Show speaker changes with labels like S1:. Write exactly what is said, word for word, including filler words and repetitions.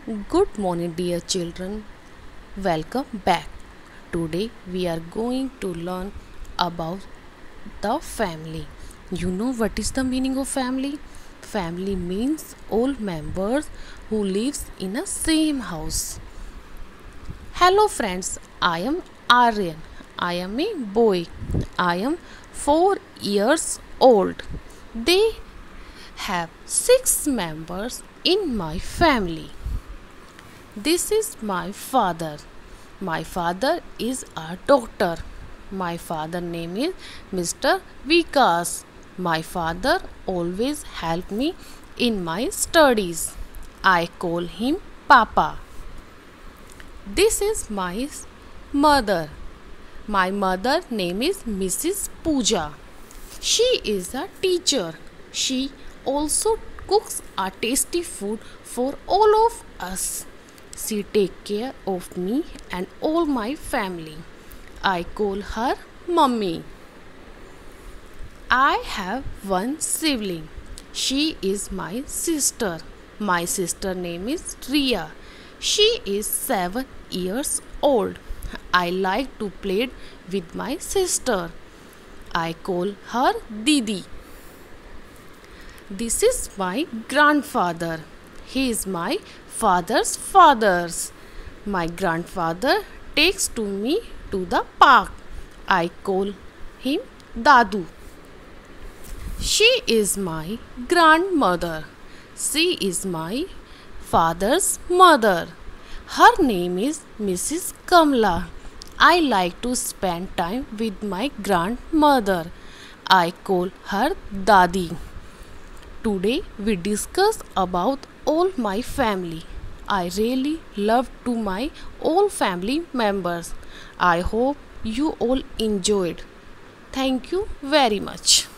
S1: Good morning, dear children. Welcome back. Today we are going to learn about the family. You know what is the meaning of family? Family means all members who lives in a same house. Hello friends, I am Aryan. I am a boy. I am four years old. They have six members in my family. This is my father. My father is a doctor. My father name is Mister Vikas. My father always help me in my studies. I call him Papa. This is my mother. My mother name is Missus Pooja. She is a teacher. She also cooks a tasty food for all of us. She take care of me and all my family. I call her Mummy. I have one sibling. She is my sister. My sister name is Ria. She is seven years old. I like to play with my sister. I call her Didi. This is my grandfather. He is my father's father. My grandfather takes to me to the park. I call him Dadu. She is my grandmother. She is my father's mother. Her name is Missus Kamla. I like to spend time with my grandmother. I call her Dadi. Today we discuss about all my family. I really love to my all family members. I hope you all enjoyed. Thank you very much.